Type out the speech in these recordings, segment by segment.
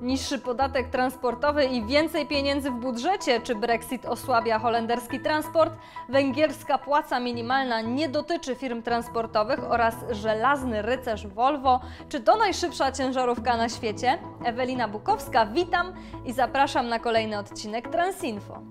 Niższy podatek transportowy i więcej pieniędzy w budżecie? Czy Brexit osłabia holenderski transport? Węgierska płaca minimalna nie dotyczy firm transportowych oraz żelazny rycerz Volvo? Czy to najszybsza ciężarówka na świecie? Ewelina Bukowska, witam i zapraszam na kolejny odcinek Transinfo.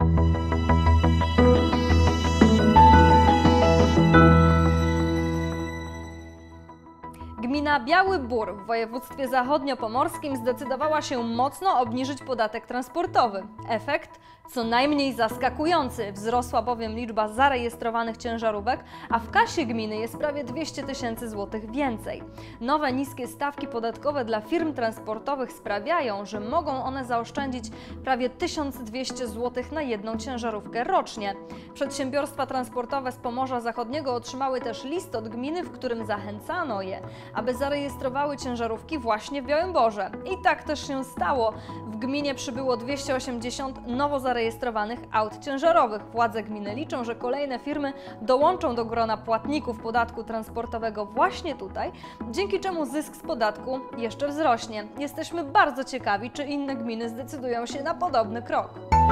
Gmina Biały Bór w województwie zachodniopomorskim zdecydowała się mocno obniżyć podatek transportowy. Efekt? Co najmniej zaskakujący. Wzrosła bowiem liczba zarejestrowanych ciężarówek, a w kasie gminy jest prawie 200 000 złotych więcej. Nowe niskie stawki podatkowe dla firm transportowych sprawiają, że mogą one zaoszczędzić prawie 1200 zł na jedną ciężarówkę rocznie. Przedsiębiorstwa transportowe z Pomorza Zachodniego otrzymały też list od gminy, w którym zachęcano je, aby zarejestrowały ciężarówki właśnie w Białymborze. I tak też się stało. W gminie przybyło 280 nowo zarejestrowanych aut ciężarowych. Władze gminy liczą, że kolejne firmy dołączą do grona płatników podatku transportowego właśnie tutaj, dzięki czemu zysk z podatku jeszcze wzrośnie. Jesteśmy bardzo ciekawi, czy inne gminy zdecydują się na podobny krok.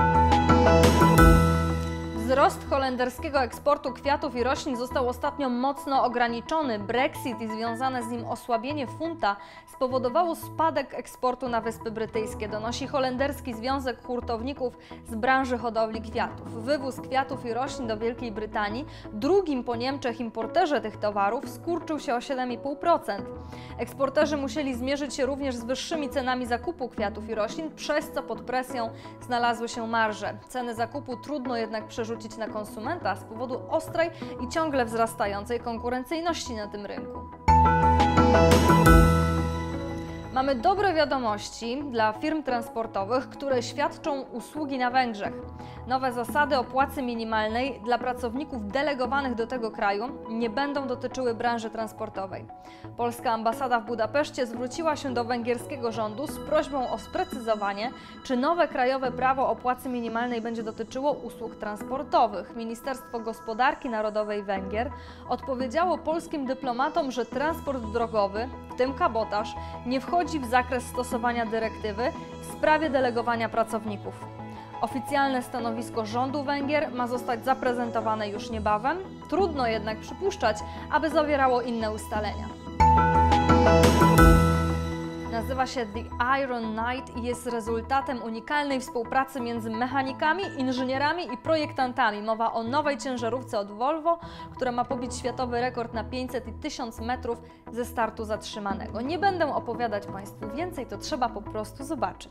Wzrost holenderskiego eksportu kwiatów i roślin został ostatnio mocno ograniczony. Brexit i związane z nim osłabienie funta spowodowało spadek eksportu na Wyspy Brytyjskie, donosi Holenderski Związek Hurtowników z branży hodowli kwiatów. Wywóz kwiatów i roślin do Wielkiej Brytanii, drugim po Niemczech importerze tych towarów, skurczył się o 7,5%. Eksporterzy musieli zmierzyć się również z wyższymi cenami zakupu kwiatów i roślin, przez co pod presją znalazły się marże. Ceny zakupu trudno jednak przerzucić na konsumenta z powodu ostrej i ciągle wzrastającej konkurencyjności na tym rynku. Mamy dobre wiadomości dla firm transportowych, które świadczą usługi na Węgrzech. Nowe zasady o płacy minimalnej dla pracowników delegowanych do tego kraju nie będą dotyczyły branży transportowej. Polska ambasada w Budapeszcie zwróciła się do węgierskiego rządu z prośbą o sprecyzowanie, czy nowe krajowe prawo o płacy minimalnej będzie dotyczyło usług transportowych. Ministerstwo Gospodarki Narodowej Węgier odpowiedziało polskim dyplomatom, że transport drogowy, w tym kabotaż, nie wchodzi w zakres stosowania dyrektywy w sprawie delegowania pracowników. Oficjalne stanowisko rządu Węgier ma zostać zaprezentowane już niebawem, trudno jednak przypuszczać, aby zawierało inne ustalenia. Nazywa się The Iron Knight i jest rezultatem unikalnej współpracy między mechanikami, inżynierami i projektantami. Mowa o nowej ciężarówce od Volvo, która ma pobić światowy rekord na 500 i 1000 metrów ze startu zatrzymanego. Nie będę opowiadać Państwu więcej, to trzeba po prostu zobaczyć.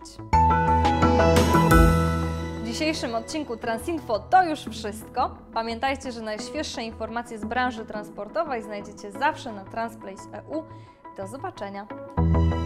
W dzisiejszym odcinku Transinfo to już wszystko. Pamiętajcie, że najświeższe informacje z branży transportowej znajdziecie zawsze na Transplace.eu. Do zobaczenia!